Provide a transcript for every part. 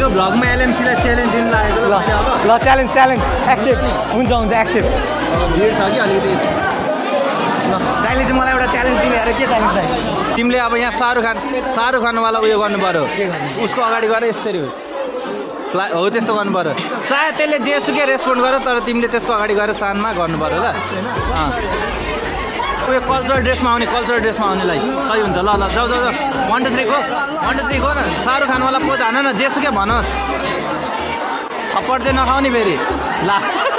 भ्लगमा एलएमसीलाई challenge दिनु लागेको ल च्यालेन्ज एक्सेप्ट हुन्छ एक्सेप्ट भिड छ कि अलिकति दाइले चाहिँ मलाई एउटा च्यालेन्ज दिने अरे के च्यालेन्ज चाहिँ तिमीले अब यहाँ शाहरुख खानवाला उयो गर्नु पर्यो उसको अगाडि गएर यस्तरी हो त्यस्तो गर्नु पर्यो चाहे त्यसले जेसुकै रेस्पोन्ड गर्यो तर तिमीले त्यसको अगाडि गएर सानमा गर्नु पर्यो ल उयो कल्चरल ड्रेसमा आउनेलाई सही हुन्छ ल जाऊ 1 2 3 गो न शाहरुख खानवाला पोज हान न जेसुकै भन थप्पड चाहिँ नखाउने फेरि ल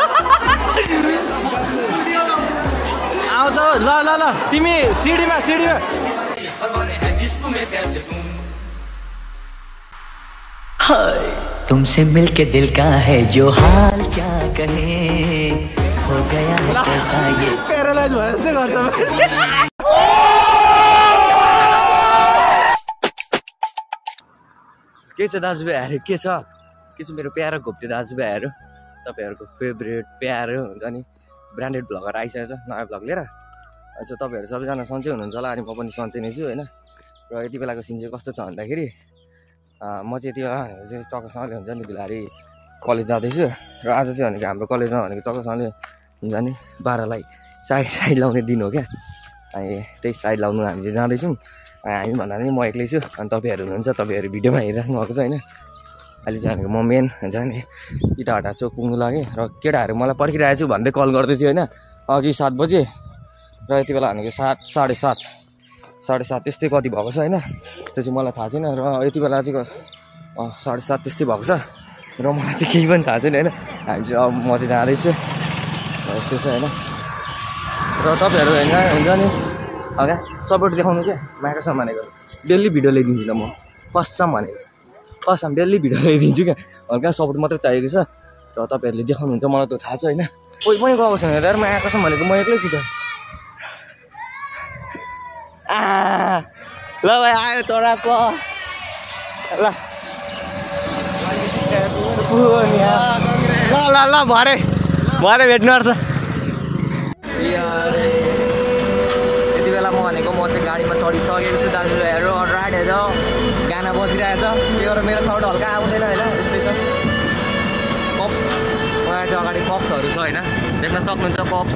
आउँछ ल तिमी सिडीमा तुमसे मिलके दिल का है जो हाल क्या कहे हो गया है कैसा ये प्यारालाइज भएछ गर्छ के छ दाजुभाइहरू के छ मेरो प्यारो घोप्टे दाजुभाइहरू तपाईँहरूको फेभरेट प्यारो हुन्छ नि ब्रान्डेड भ्लगर आइसकेको छ नयाँ भ्लग लिएर अच्छा तपाईँहरू सबैजना सन्चै हुनुहुन्छ होला अनि म पनि सन्चै नै छु होइन र यति बेलाको सिन चाहिँ कस्तो छ भन्दाखेरि म चाहिँ यति बेला भनेको चाहिँ चक्कसँगले हुन्छ नि बिलारी कलेज जाँदैछु र आज चाहिँ भनेको हाम्रो कलेजमा भनेको चक्कसँगले हुन्छ नि 12लाई साइड लाउने दिन हो क्या अनि त्यही साइड लाउनु हामी चाहिँ जाँदैछौँ हामी भन्दा पनि म एक्लै छु अनि तपाईँहरू हुनुहुन्छ तपाईँहरू भिडियोमा हेरिराख्नु भएको छ होइन अहिले चाहिँ भनेको म मेन हुन्छ नि इटाहटा चोक पुग्नु लागेँ र केटाहरू मलाई पर्खिरहेको छु भन्दै कल गर्दै थियो होइन अघि 7 बजे र यति बेला भनेको 7 त्यस्तै कति भएको छ होइन त्यो चाहिँ मलाई थाहा छैन र यति बेला चाहिँ 7:30 त्यस्तै भएको छ र मलाई चाहिँ केही पनि थाहा छैन होइन हामी चाहिँ अब म चाहिँ जाँदैछु यस्तै छ होइन र तपाईँहरू होइन हुन्छ नि क्या सपोर्ट देखाउनु क्या मायाको भनेको डेली भिडियो ल्याइदिन्छु त म कसम डेली भिडियो ल्याइदिन्छु क्या हल्का सपोर्ट मात्रै चाहिएको छ र तपाईँहरूले देखाउनुहुन्छ मलाई त थाहा छ होइन कोही पनि गएको छैन तर माया कसम भनेको म एक्लै छु त ल भाइ आयो चराको ल भरे भेट्नु पर्छ यति बेला म भनेको म चाहिँ गाडीमा चढिसकेको छु दाजुभाइहरू राइड हेर्छ गाना बजिरहेछ त्यही भएर मेरो साउन्ड हल्का आउँदैन होइन यस्तै छ पप्स मलाई चाहिँ अगाडि पप्सहरू छ होइन देख्न सक्नुहुन्छ पप्स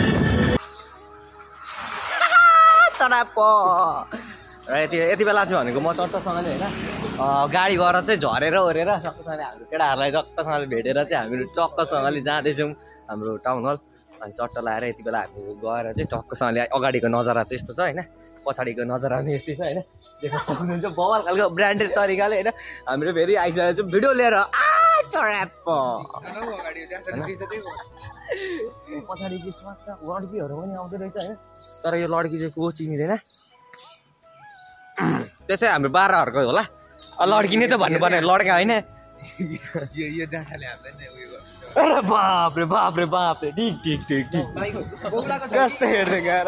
चराप र यति बेला चाहिँ भनेको म चट्टसँगले होइन गाडी गएर चाहिँ झरेर ओरेर सक्कसँगले हाम्रो केटाहरूलाई चक्कसँगले भेटेर चाहिँ हामीहरू चक्कसँगले जाँदैछौँ हाम्रो टाउन हल अनि चट्ट लाएर यति बेला हामी गएर चाहिँ चक्कसँगले अगाडिको नजारा चाहिँ यस्तो छ होइन पछाडिको नजारा पनि यस्तै छ होइन देख्न सक्नुहुन्छ बवाल खालको ब्रान्डेड तरिकाले होइन हाम्रो फेरि आइसकेको छौँ भिडियो लिएर पछाडि लड्कीहरू पनि आउँदो रहेछ होइन तर यो लड्की चाहिँ को चिनिँदैन त्यसै हाम्रो 12हरूको होला लड्की नै त भन्नुपर्ने लड्का होइन बाप्रे ठिक कस्तो हेर्दै गएर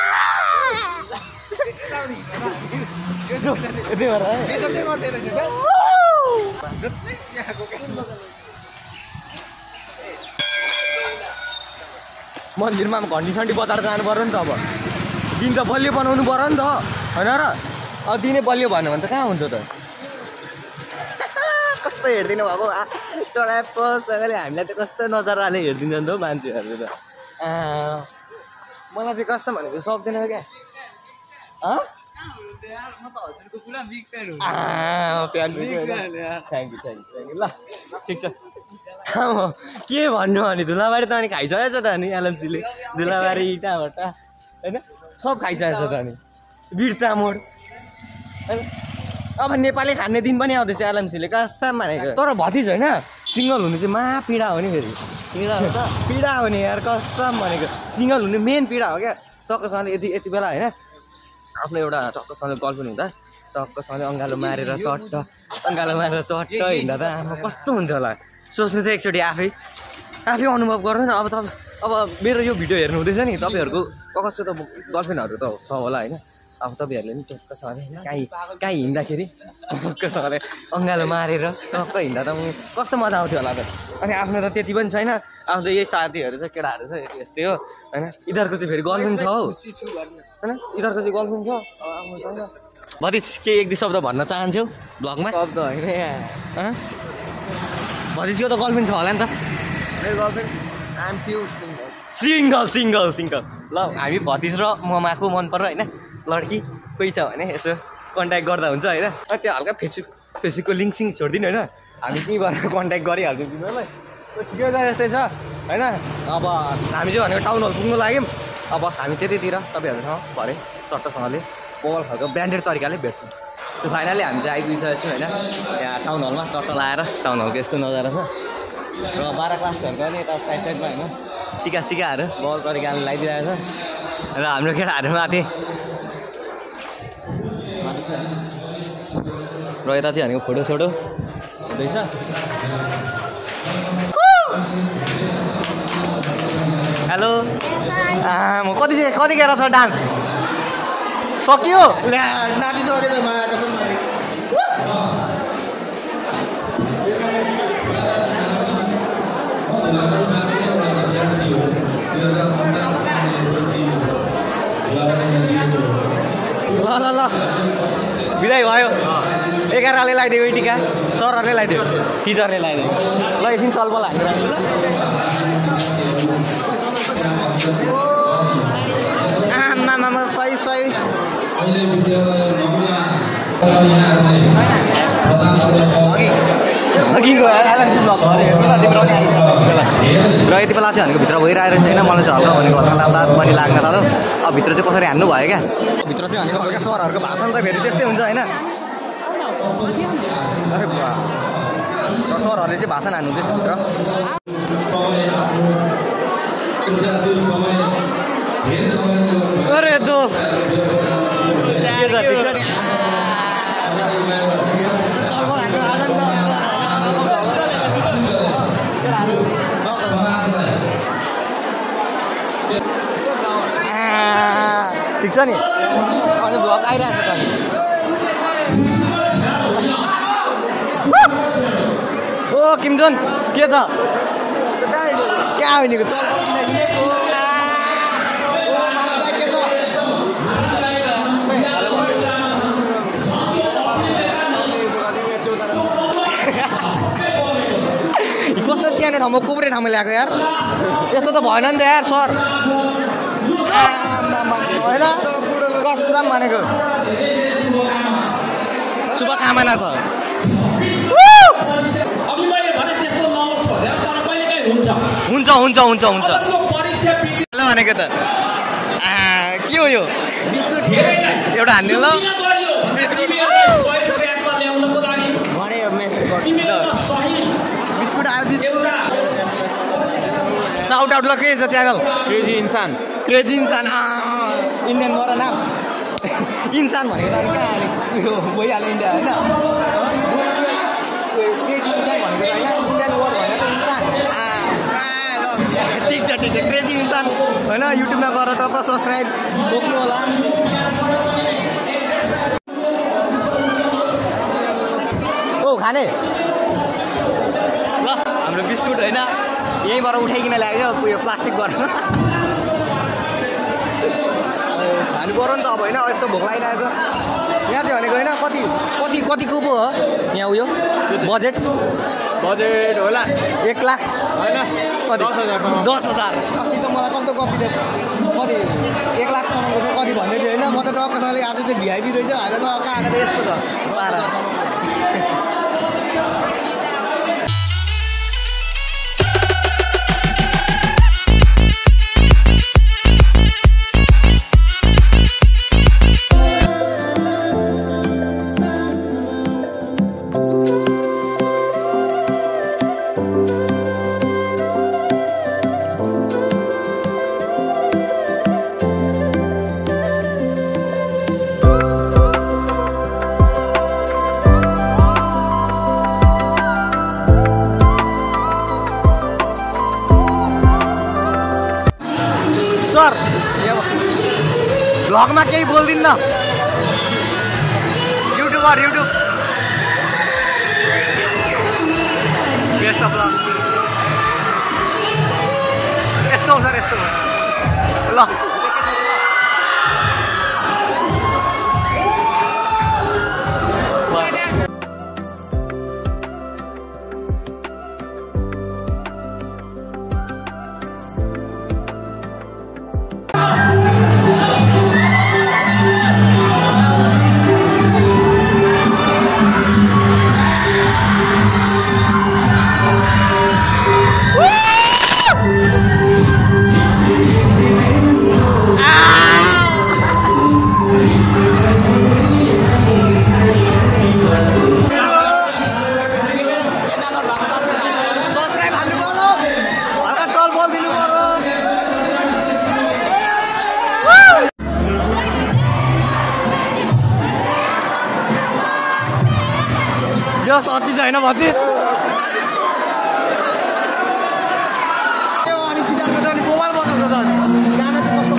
मन्दिरमा घन्टी सन्टी बजाएर जानु पर्यो नि त अब दिन त बलियो बनाउनु पर्यो नि त होइन र अब दिनै बलियो भन्यो भने त कहाँ हुन्छ त कस्तो हेर्दिनु भएको चढाएसँगले हामीलाई त कस्तो नजराले हेरिदिन्छ नि त हौ मान्छेहरूले त मलाई चाहिँ कस्तो भनेको सक्दैन क्या थ्याङ्क यू ल ठिक छ के भन्नु अनि धुलाबारी त अनि खाइसकेको छ त अनि एलएमसीले धुलाबारी इँटाबाट होइन सब खाइसकेको छ त अनि बिर्ता मोड होइन अब नेपाली खाने दिन पनि आउँदैछ एलएमसीले कसम भनेको तर भतिज होइन सिङ्गल हुनु चाहिँ पीडा हो नि फेरि पीडा हो नि यार कसम भनेको सिङ्गल हुनु मेन पीडा हो क्या टक्कसँगले यति बेला होइन आफ्नो एउटा टक्कसँगले गर्लफ्रेन्ड हुँदा टक्कसँगले अँगालो मारेर चट्ट हिँड्दा त आमा कस्तो हुन्छ होला सोच्नु त एकचोटि आफै अनुभव गर्नु न अब मेरो यो भिडियो हेर्नु हुँदैछ नि तपाईँहरूको कस्तो त गर्लफ्रेन्डहरू त छ होला होइन अब तपाईँहरूले पनि टक्कसँगले कहीँ हिँड्दाखेरि टक्कसँगले अँगालो मारेर टक्क हिँड्दा त कस्तो मजा आउँथ्यो होला त अनि आफ्नो त त्यति पनि छैन आफ्नो यही साथीहरू छ केटाहरू छ यस्तै हो होइन यिनीहरूको चाहिँ फेरि गर्लफ्रेन्ड छ हौ होइन यिनीहरूको चाहिँ गर्लफ्रेन्ड छ भतिज के एक दुई शब्द भन्न चाहन्छौ भ्लगमा शब्द होइन भतिजको त गर्लफ्रेन्ड छ होला नि त मेरो girlfriend I am pure single ल हामी भतिज र ममाको मन पर्छ होइन लड्की कोही छ भने यसो कन्ट्याक्ट गर्दा हुन्छ होइन त्यो हल्का फेसबुकको लिङ्क सिङ छोडिदिनु होइन हामी त्यहीँबाट कन्ट्याक्ट गरिहाल्छौँ तिमीहरूलाई ठिकै छ यस्तै छ होइन अब हामी चाहिँ भनेको टाउन हल पुग्नु लाग्यौँ अब हामी त्यतैतिर तपाईँहरूसँग भरे चट्टसँगले पवल खालको ब्रान्डेड तरिकाले भेट्छौँ त्यो फाइनली हामी चाहिँ आइपुगिसकेको छौँ होइन यहाँ टाउन हलमा चट्ट लाएर टाउन हलको यस्तो नजारा छ र 12 क्लासहरूको पनि यता साइडमा होइन टिकासिकाहरू बल तरिकाले लगाइदिइरहेको छ र हाम्रो केटाहरू माथि र यता चाहिँ भनेको फोटोसोटो हुँदैछ हेलो म कतिखेर छ डान्स सक्यो नाचिसकेको ल बिदाई भयो 11ले लगाइदिएको टिका सरहरूले लगाइदियो टिचरले लगाइदियो ल एकछिन चलबल हालेर आमा सही र यति बेला चाहिँ भनेको भित्र गइरहेको छैन मलाई चाहिँ हल्का भनेको हल्का लाउँदा पनि लाग्न थाल्यो अब भित्र चाहिँ कसरी हान्नु भयो क्या भित्र चाहिँ भनेको हल्का सरहरूको भाषण त फेरि त्यस्तै हुन्छ होइन अरे सरहरूले चाहिँ भाषण हान्नुहुँदैछ भित्र अरे दोस्त के छ ठिक छ नि ठिक छ नि अनि भ्लग आइरहेको छ ओ किमजन के छ कहाँ हिँडेको चल कस्तो सानो ठाउँमा कुब्रे ठाउँमा ल्याएको यार यस्तो त भएन नि त यार सर होइन कसम भनेको शुभकामना छ हुन्छ भनेको त के हो यो एउटा हान्ने ल बिस्कुट आयो बिस्कुट साउट आउट ल के छ च्यानल क्रेजी इन्सान इन्डियनबाट नाम इन्सान भनेको त कहाँ उयो भइहाल्यो इन्डिया होइन क्रेजी इन्सान भनेको होइन इन्डियन वर्ड भनेको इन्सान ठिक छ क्रेजी इन्सान होइन युट्युबमा गएर तपाईँ सब्सक्राइब बोक्नु होला ओ खाने ल हाम्रो बिस्कुट होइन यहीँबाट उठाइकन ल्याएको उयो प्लास्टिक गरेर खानु पऱ्यो नि त अब होइन यस्तो भोक लागिरहेको छ यहाँ चाहिँ भनेको होइन कतिको पो हो यहाँ उयो बजेट होला 1 लाख होइन 10,000 अस्ति त मलाई कस्तो कति कति 1 लाखसम्मको छ कति भन्दै थियो होइन म त टक्कसँगले आज चाहिँ भिआइपी रहेछ भनेर म कहाँ आएर यस्तो छ सर भ्लगमा केही बोल्दिन्न युट्युब बेस्ट अफ लक यस्तो सर यस्तो ल यो सती छैन भति अनि किताबमा त मोबाइल बनाउँछ त गाना चाहिँ कस्तो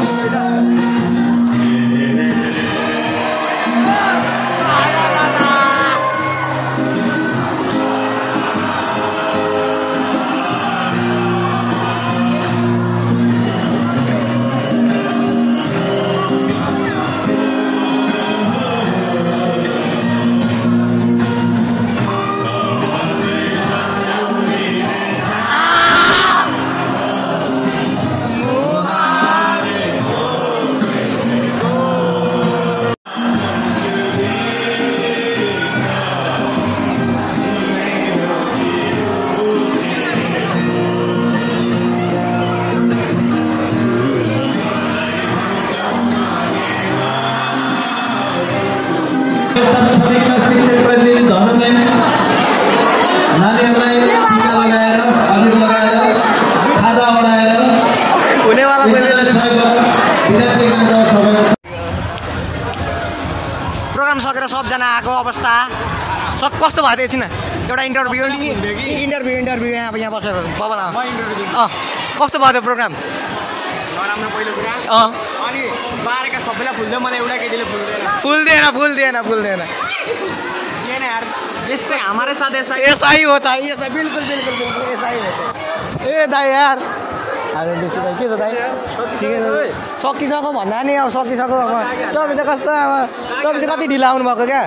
प्रोग्राम सकेर सबजना आएको अवस्था कस्तो भएको थियो एकछिन एउटा इन्टरभ्यू अब यहाँ बसेर बबल कस्तो भयो त्यो प्रोग्राम नराम्रो पहिलो कुरा अनि बारेका सबैलाई फुल्दै मलाई एउटा केटीले फुल्दैन यार यस्तै हमारे साथ ऐसा ही होता है ऐसा बिल्कुल ऐसा ही होता है ए दाइ यार अरे बेसी दाइ के छ दाइ ठिकै छ सकिसक्यो भन्दा नि अब सकिसक्यो अब तपाईँ त कस्तो अब तपाईँ चाहिँ कति ढिला आउनु भएको क्या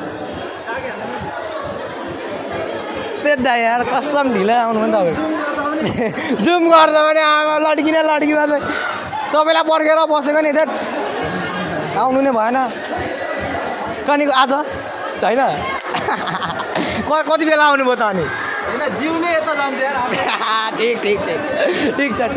त्यही दाइ यार कसम ढिला आउनु भने तपाईँ जुम गर्दा भने आमा लड्की लड्कीमा चाहिँ तपाईँलाई पर्खेर बसेको नि त्यहाँ आउनु नै भएन कनिको आज छैन कति बेला आउनुभयो त अनि जिउले यता जान्छ यार ठिक छ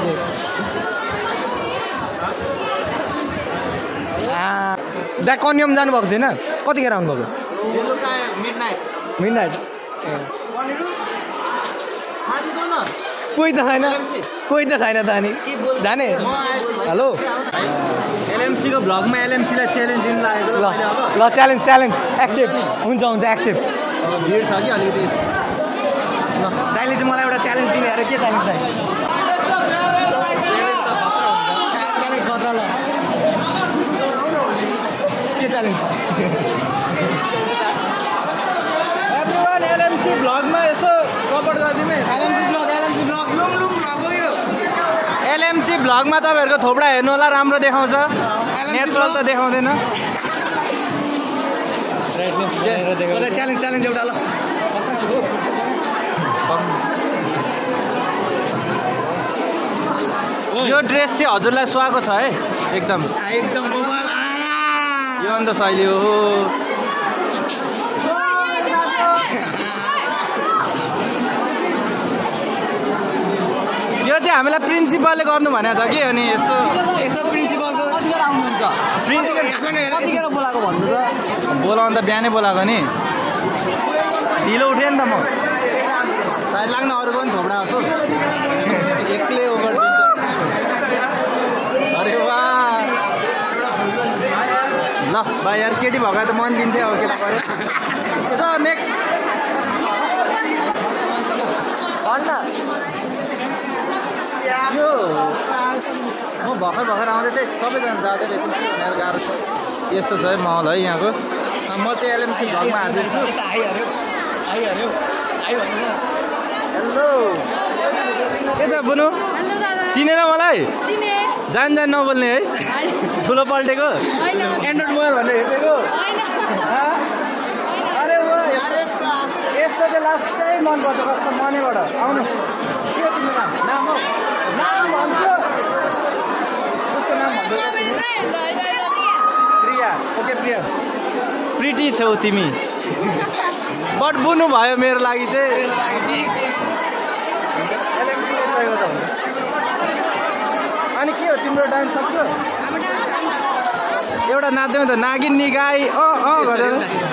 दा कन्याम जानुभएको थिएन कतिखेर आउनुभएको मिडनाइट कोही त छैन त अनि जाने हेलो एलएमसी को भ्लगमा एलएमसीलाई च्यालेन्ज दिनु लागेको ल च्यालेन्ज एक्सेप्ट हुन्छ एक्सेप्ट भिड छ कि अलिकति ल दाइले चाहिँ मलाई एउटा च्यालेन्ज दिने अरे के च्यालेन्ज चाहिँ च्यालेन्ज गर्दा ल के च्यालेन्ज एभ्रीवान एलएमसी भ्लगमा यसो सपोर्ट गरिदिनु एलएमसी भ्लगमा तपाईँहरूको थोपडा हेर्नु होला राम्रो देखाउँछ नेचुरल त देखाउँदैन च्यालेन्ज एउटा ल यो ड्रेस चाहिँ हजुरलाई सुहाएको छ है एकदम यो अन्त शैली हो यो चाहिँ हामीलाई प्रिन्सिपलले गर्नु भनेको छ कि अनि यसो प्रिन्सिपलको कतिखेर आउनुहुन्छ कतिखेर बोलाएको भन्नु त बोलाउनु त बिहानै बोलाएको नि ढिलो उठेँ नि त म सायद लाग्न अरू पनि थोपडा आउँछु एक्लै ओभर अरे वाह ल भाइ यार केटी भएको त मन दिन्थ्यो अब केटा पऱ्यो सो नेक्स्ट यो म भर्खर आउँदै थिएँ सबैजना जाँदै रहेछ यहाँ गाह्रो छ यस्तो छ है माहौल है यहाँको म चाहिँ एलएमसी भ्लगमा हालिदिन्छु हेलो के छ बुनु चिनेन मलाई जान नबोल्ने है ठुलो पल्टेको एन्ड्रोइड मोबाइल भनेर हेरेको अरे यस्तो चाहिँ लास्टै मनपर्छ कस्तो मनैबाट आउनु के हो तिम्रो नाम भन्छु उसको नाम प्रिया ओके प्रिया प्रिटी छौ तिमी बट बुनु भयो मेरो लागि चाहिँ अनि के हो तिम्रो डान्स सक्छौ एउटा नाच्दैमा त नागिनी गाई गरेर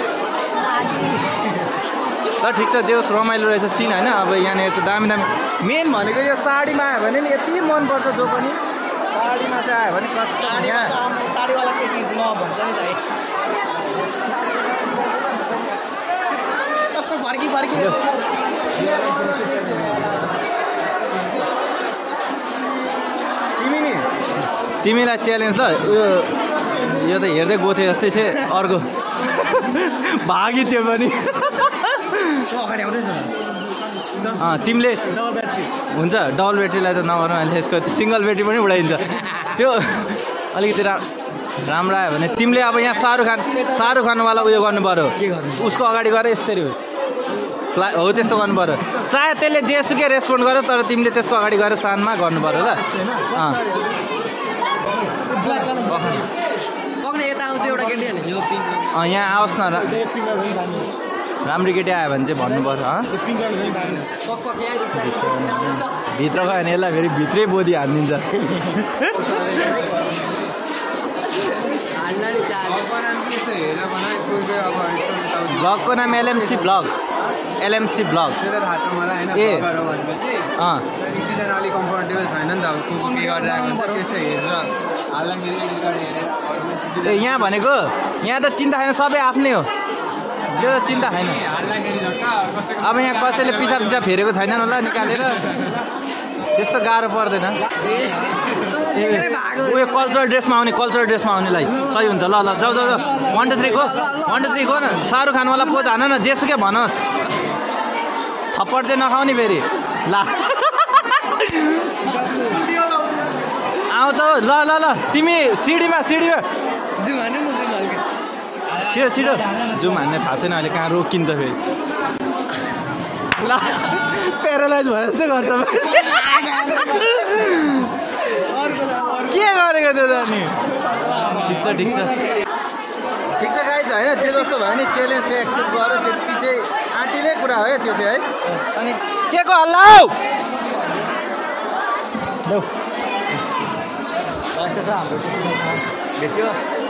ल ठिक छ जे होस् रमाइलो रहेछ सिन होइन अब यहाँनिर त दामी मेन भनेको यो साडीमा आयो भने नि यति मनपर्छ जो पनि साडीमा चाहिँ आयो भने कस्तो यहाँ साडीवाला केटी नभन्छ नि तिमीलाई च्यालेन्ज ल यो त हेर्दै गएको थियो जस्तै छ अर्को भागी त्यो पनि तिमीले हुन्छ डबल ब्याट्रीलाई त नगरौँ अहिले यसको सिङ्गल ब्याट्री पनि उडाइन्छ त्यो अलिकति राम्रो आयो भने तिमीले अब यहाँ शाहरुख खानवाला उयो गर्नु पऱ्यो उसको अगाडि गएर यस्तरी हो त्यस्तो गर्नु पऱ्यो चाहे त्यसले जेसुकै रेस्पोन्ड गर्यो तर तिमीले त्यसको अगाडि गएर सानमा गर्नु पऱ्यो ल यहाँ आओस् न राम्रो केटी आयो भने चाहिँ भन्नु पर्छ भित्र गयो भने यसलाई फेरि भित्रै बोधी हानिदिन्छ ब्लगको नाम एलएमसी ब्लग ए यहाँ भनेको यहाँ त चिन्ता छैन सबै आफ्नै हो त्यो त चिन्ता छैन अब यहाँ कसैले पिछा फेरेको छैन होला निकालेर त्यस्तो गाह्रो पर्दैन उयो कल्चरल ड्रेसमा आउनेलाई सही हुन्छ ल जाऊ 1 2 3 गो न शाहरुख खानवाला पोज हान न जेसुकै भनोस् थप्पड चाहिँ नखाउने फेरि ल आउँछ ल तिमी सिडीमा छिटो जुम हान्ने थाहा छैन अहिले कहाँ रोकिन्छ फेरि ल प्यारालाइज भयो जस्तो गर्छ के गरेको त्यो त नि ठिक छ गाइज होइन त्यो जस्तो भयो नि च्यालेन्ज चाहिँ एक्सेप्ट गर्यो त्यति चाहिँ आँटिलै कुरा हो त्यो चाहिँ है अनि के को हल्ला हौ हाम्रो भेट्यो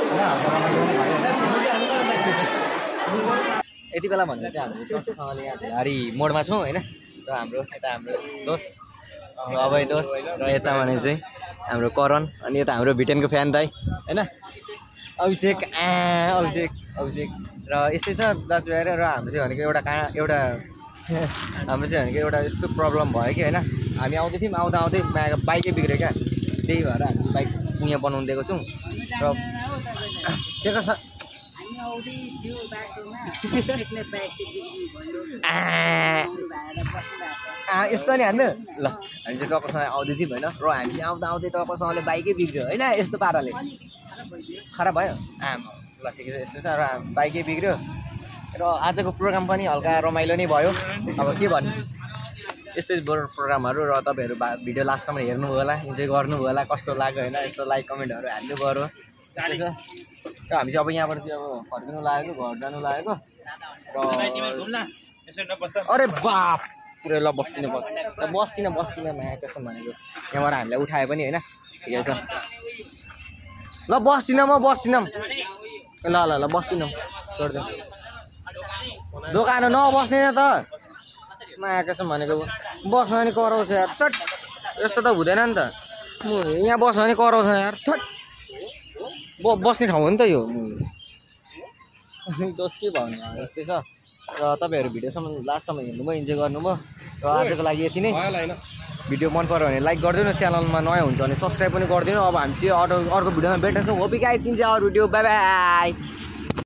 यति बेला भन्दा चाहिँ हाम्रो चर्चसँगले यहाँ भेलारी मोडमा छौँ होइन र हाम्रो दोस्त अभय दोस्त र यता भने चाहिँ हाम्रो करण अनि यता हाम्रो भिटेनको फ्यान दाइ होइन अभिषेक र यस्तै छ दाजुभाइ र हाम्रो चाहिँ भनेको हाम्रो चाहिँ भनेको एउटा यस्तो प्रब्लम भयो कि होइन हामी आउँदै थियौँ आउँदै बाइकै बिग्रियो क्या त्यही भएर हामी बाइक यहाँ बनाउनु दिएको छौँ र के छ यस्तो नि हान्नु ल हामी चाहिँ टक्करसँग आउँदै थियौँ होइन र हामी चाहिँ आउँदै टक्करसँगले बाइकै बिग्रियो होइन यस्तो पाराले खराब भयो ल ठिकै छ यस्तो छ र बाइकै बिग्रियो र आजको प्रोग्राम पनि हल्का रमाइलो नै भयो अब के भन्नु यस्तै प्रोग्रामहरू र तपाईँहरू भिडियो लास्टसम्म हेर्नुभयो होला इन्जोय गर्नुभयो होला कस्तो लाग्यो होइन यस्तो लाइक कमेन्टहरू हाल्नु पऱ्यो त्यस्तै छ र हामी चाहिँ अब यहाँबाट चाहिँ अब फर्किनु लागेको घर जानु लागेको र अरे बाप पुरै ल बस्दिनँ माया कसम भनेको यहाँबाट हामीलाई उठायो पनि होइन ठिकै छ ल बस्दिनँ म ल बस्दिनँ छोड्दै दोकान नबस्ने त माया कसम भनेको बस्न नि कराउँछ यार थट यस्तो त हुँदैन नि त यहाँ बस्न नि कराउँछ यार थट बस्ने ठाउँ हो नि त यो दोष के भन्नु यस्तै छ र तपाईँहरू भिडियोसम्म लास्टसम्म हेर्नुभयो इन्जोय गर्नुभयो र आजको लागि यति नै भिडियो मन पऱ्यो भने लाइक गरिदिनु च्यानलमा नयाँ हुन्छ भने सब्सक्राइब पनि गरिदिनु अब हामी चाहिँ अर्को भिडियोमा भेट्छौँ hope guys in our video bye by